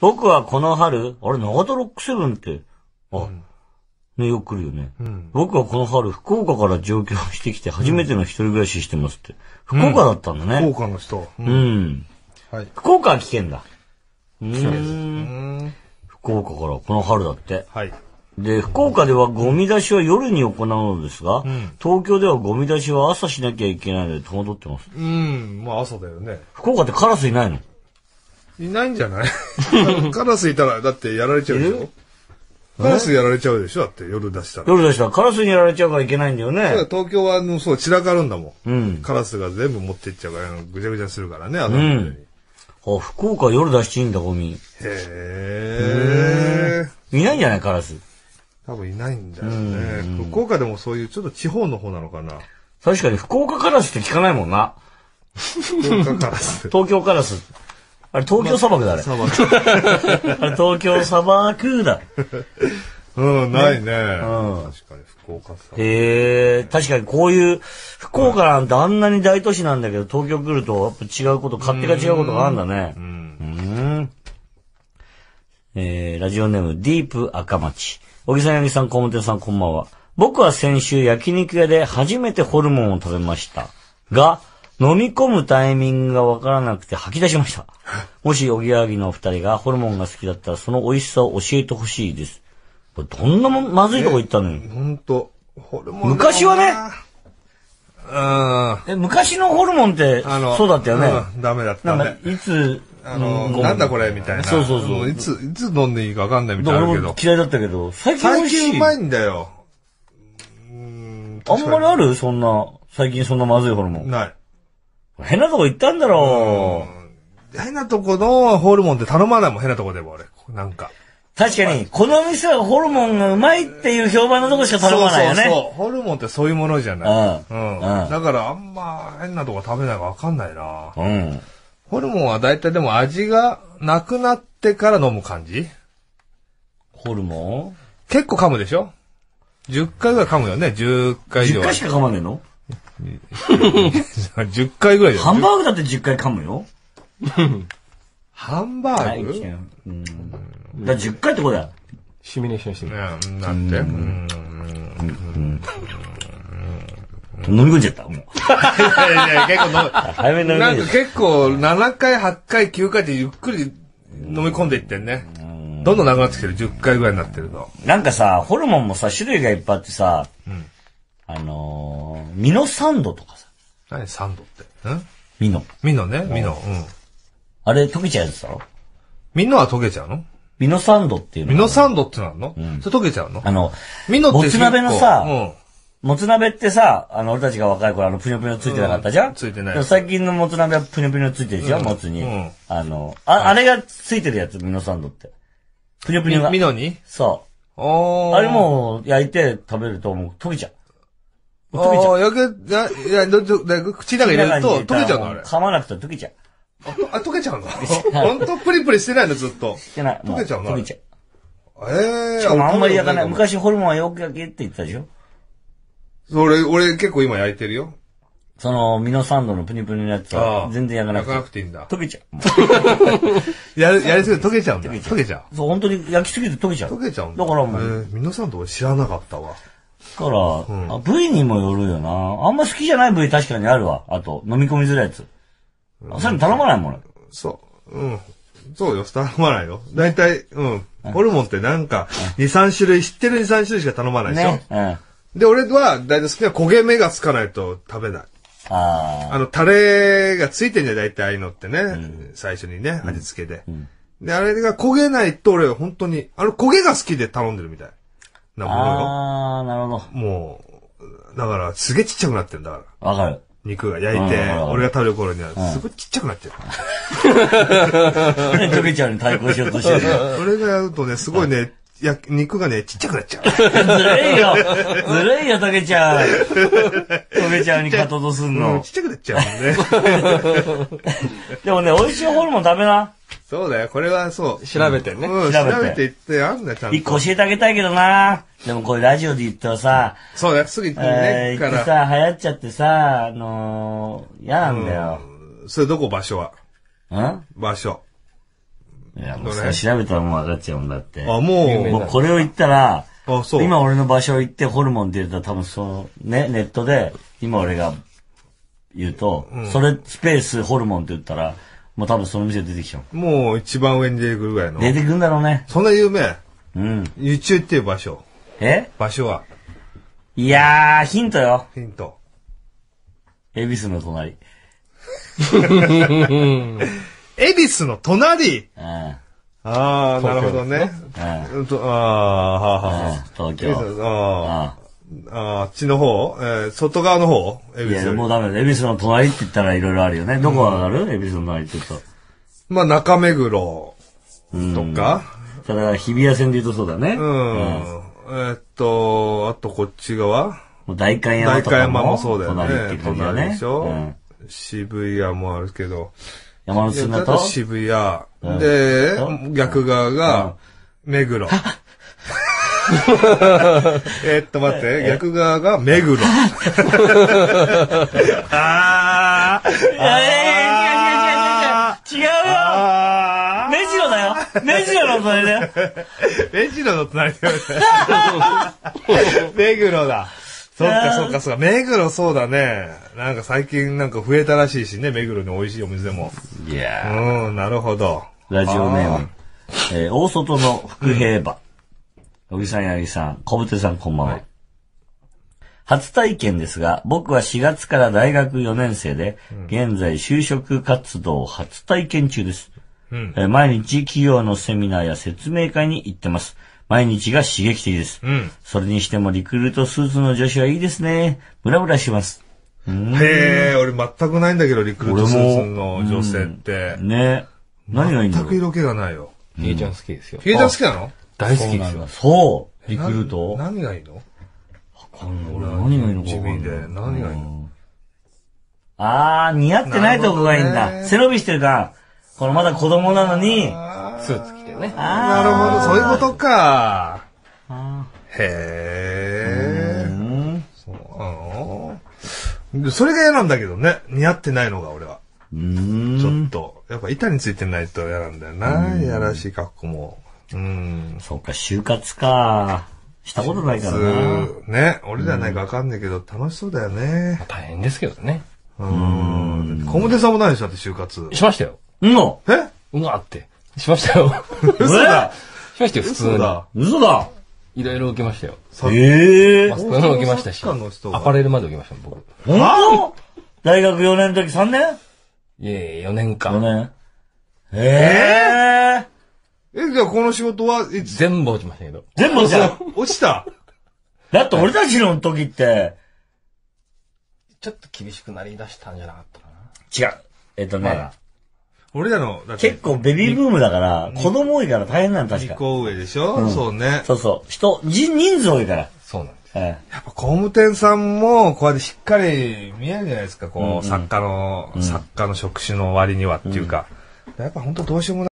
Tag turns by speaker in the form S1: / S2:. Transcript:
S1: 僕はこの春、あれ、長田ロックセブンって、ね、よく来るよね。僕はこの春、福岡から上京してきて、初めての一人暮らししてますって。福岡だったんだね。
S2: 福岡の人。
S1: はい。福岡は危険だ。福岡からこの春だって。
S2: はい。
S1: で、福岡ではゴミ出しは夜に行うのですが、東京ではゴミ出しは朝しなきゃいけないので戸惑ってます。
S2: まあ朝だよね。
S1: 福岡ってカラスいないの？
S2: いないんじゃないカラスいたら、だってやられちゃうでしょ。カラスやられちゃうでしょだって夜出したら。
S1: 夜出したらカラスにやられちゃうからいけないんだよね。
S2: そうだ、東京はそう散らかるんだもん。カラスが全部持っていっちゃうから、ぐちゃぐちゃするからね、
S1: 福岡夜出していいんだ、ゴミ。いないんじゃないカラス。
S2: 多分いないんだよね。福岡でもそういうちょっと地方の方なのかな。
S1: 確かに福岡カラスって聞かないもんな。
S2: 福岡カラス。
S1: 東京カラス。あれ東京砂漠だね。あれ東京砂漠だ。
S2: ないね。確かに福岡さ。
S1: 確かにこういう福岡なんてあんなに大都市なんだけど東京来るとやっぱ違うこと、勝手が違うことがあるんだね。ラジオネームディープ赤町。小木さん、八木さん、小本さん、こんばんは。僕は先週焼肉屋で初めてホルモンを食べましたが、飲み込むタイミングがわからなくて吐き出しました。もしおぎやはぎのお二人がホルモンが好きだったらその美味しさを教えてほしいです。これどんなまずいとこ行ったのよ。
S2: ほんと。ホルモン。
S1: 昔はね。昔のホルモンってそうだったよね。
S2: ダメだったね。
S1: いつ、
S2: なんだこれみたいな。
S1: そう。
S2: いつ飲んでいいかわかんないみたいなけど。
S1: 嫌いだったけど、最近
S2: うまいんだよ。
S1: あんまりある最近そんなまずいホルモン。
S2: ない。
S1: 変なとこ行ったんだろ
S2: う。変なとこのホルモンって頼まないもん、変なとこでも俺。なんか。
S1: 確かに、この店はホルモンがうまいっていう評判のとこしか頼まないよね。
S2: そう。ホルモンってそういうものじゃない。だからあんま変なとこ食べないかわかんないな。ホルモンはだいたいでも味がなくなってから飲む感じ？
S1: ホルモン？
S2: 結構噛むでしょ？ 10 回ぐらい噛むよね、10回以上。
S1: 10回しか噛まねえの？
S2: 10回ぐらいじゃん。
S1: ハンバーグだって10回噛むよ。
S2: ハンバーグ？
S1: だから10回ってことだよ。
S3: シミュレーションしてみる。
S2: なんて
S1: 飲み込んじゃった、もう。早めに飲み込んじゃった。
S2: なんか結構7回、8回、9回ってゆっくり飲み込んでいってんね。どんどんなくなってきてる。10回ぐらいになってると。
S1: なんかさ、ホルモンもさ、種類がいっぱいあってさ、ミノサンドとかさ。
S2: 何サンドって？
S1: ミノ
S2: ね。ミノ。
S1: あれ、溶けちゃうやつだろ？
S2: ミノは溶けちゃうの？
S1: ミノサンドっていうの。
S2: ミノサンドってのあるの？それ溶けちゃうの？
S1: ミノってもつ鍋のさ、もつ鍋ってさ、俺たちが若い頃ぷにょぷにょついてなかったじゃん？
S2: ついてない。
S1: 最近のもつ鍋はぷにょぷにょついてるじゃん、もつに。あれがついてるやつ、ミノサンドって。ぷにょぷにょが。
S2: ミノに？
S1: そう。あれもう焼いて食べるともう溶けちゃう。
S2: 溶けちゃう。口の中入れると溶けちゃうのあれ。
S1: 噛まなくて溶けちゃう。
S2: 溶けちゃうの？ほんとプリプリしてないのずっと。
S1: してない。
S2: 溶けちゃうの？
S1: 溶けちゃう。しかもあんまり焼かない。昔ホルモンはよく焼けって言ったでしょ？
S2: 俺結構今焼いてるよ。
S1: ミノサンドのプニプニのやつは全然焼かなくて。
S2: 焼かなくていいんだ。
S1: 溶けちゃう。
S2: やりすぎて溶けちゃうんだ。溶けちゃう。
S1: そう、本当に焼きすぎて溶けちゃう。
S2: 溶けちゃうんだ。
S1: だからもう。
S2: ミノサンド俺知らなかったわ。
S1: だから、部位にもよるよな。あんま好きじゃない部位確かにあるわ。あと、飲み込みづらいやつ。それ頼まないもん。
S2: そう。そうよ、頼まないよ。だいたい、ホルモンってなんか、2、3種類、知ってる2、3種類しか頼まないでしょ？で、俺は、だいたい好きな焦げ目がつかないと食べない。タレがついてんじゃん、だいたいああいうのってね。最初にね、味付けで。で、あれが焦げないと俺は本当に、焦げが好きで頼んでるみたいなものよ。
S1: なるほど。
S2: もう、だから、すげえちっちゃくなってんだから。
S1: わかる。
S2: 肉が焼いて、俺が食べる頃には、すごいちっちゃくなってる。
S1: 溶けちゃうに対抗しようとしてる。
S2: 俺がやるとね、すごいね、肉がね、ちっちゃくなっちゃう。
S1: ずるいよ、溶けちゃう。溶けちゃうに勝とうとすんの。
S2: ちっちゃくなっちゃうもんね。
S1: でもね、美味しいホルモン食べな。
S2: そうだよ、これはそう。
S3: 調べてね。
S2: 調べていってあんだよ、ちゃんと。
S1: 一個教えてあげたいけどな。でもこれラジオで言ったらさ。
S2: そうだよ、すぐ行くね。
S1: 言ってさ、流行っちゃってさ、嫌なんだよ。
S2: それどこ場所は？
S1: 場
S2: 所。
S1: いや、もうそれ調べたらもう分かっちゃうんだって。
S2: あ、も
S1: うこれを言ったら、
S2: あ、そう。
S1: 今俺の場所行ってホルモンって言ったら多分ね、ネットで、今俺が言うと、それスペースホルモンって言ったら、もう多分その店出てきちゃう。
S2: もう一番上に出てくるぐらいの。
S1: 出てくるんだろうね。
S2: そんな有名？
S1: うん。
S2: 宇宙っていう場所。場所は？
S1: いやー、ヒントよ。
S2: ヒント。
S1: 恵比寿の隣。
S2: 恵比寿の隣。
S1: うん。
S2: ああ、なるほどね。
S1: 東京。
S2: あっちの方、外側の方
S1: 恵比寿。いや、もうダメだ。恵比寿の隣って言ったらいろいろあるよね。どこがわかる？恵比寿の隣って言うと。
S2: まあ、中目黒とか。
S1: だから日比谷線で言うとそうだね。
S2: あとこっち側
S1: 代官山とか
S2: もそうだよね。
S1: 隣って感じだね。
S2: でしょ、渋谷もあるけど。
S1: 山手線だと
S2: 渋谷。で、逆側が、目黒。待って、逆側が目黒。
S1: 違うよ。目白だよ。目白の隣だよ。
S2: 目白の隣だよ。目黒だ。そっか。目黒そうだね。なんか最近なんか増えたらしいしね、目黒に美味しいお店も。
S1: いや
S2: なるほど。
S1: ラジオネーム。大外の福平馬。小木さん、八木さん、小ぶてさん、こんばんは。初体験ですが、僕は4月から大学4年生で、現在就職活動初体験中です。毎日企業のセミナーや説明会に行ってます。毎日が刺激的です。それにしてもリクルートスーツの女子はいいですね。ブラブラします。
S2: へえ、俺全くないんだけど、リクルートスーツの女性って。
S1: ね。何がいいんだろう。
S2: 全く色気がないよ。
S3: ひえちゃん好きですよ。
S2: ひえちゃん好きなの？
S3: 大好きですよ。
S1: そう。リクルート？
S2: 何がいいの？
S1: 俺何がいいのか。
S2: 地味で。何がいいの？
S1: 似合ってないとこがいいんだ。背伸びしてるから、このまだ子供なのに、
S3: スーツ着てね。
S2: なるほど、そういうことか。へー。それが嫌なんだけどね。似合ってないのが俺は。ちょっと。やっぱ板についてないと嫌なんだよな。やらしい格好も。
S1: そうか、就活か。したことないからな。
S2: ね。俺ではないかわかんないけど、楽しそうだよね。
S3: 大変ですけどね。
S2: 小室さんもないでしょ、だって就活。
S3: しましたよ。
S2: う
S3: わって。しましたよ。
S2: 嘘だ。
S3: しましたよ、普通に。
S1: 嘘だ。
S3: いろいろ受けましたよ。
S1: マス
S3: コミも受けましたし、アパレルまで受けました、僕。
S1: 本当？大学4年の時3年？
S3: いえ、4年間。
S1: 4年。
S2: じゃあこの仕事は
S3: 全部落ちましたけど。
S1: 全部落ちた？
S2: 落ちた。
S1: だって俺たちの時って、
S3: ちょっと厳しくなりだしたんじゃなかったか
S1: な。違う。
S2: 俺らの、
S1: 結構ベビーブームだから、子供多いから大変なの確か。
S2: 2個上でしょ？そうね。
S1: そう。人数多いから。
S3: そうなんです。
S2: やっぱ工務店さんも、こうやってしっかり見えるじゃないですか、こう、作家の職種の割にはっていうか。やっぱ本当どうしようもない。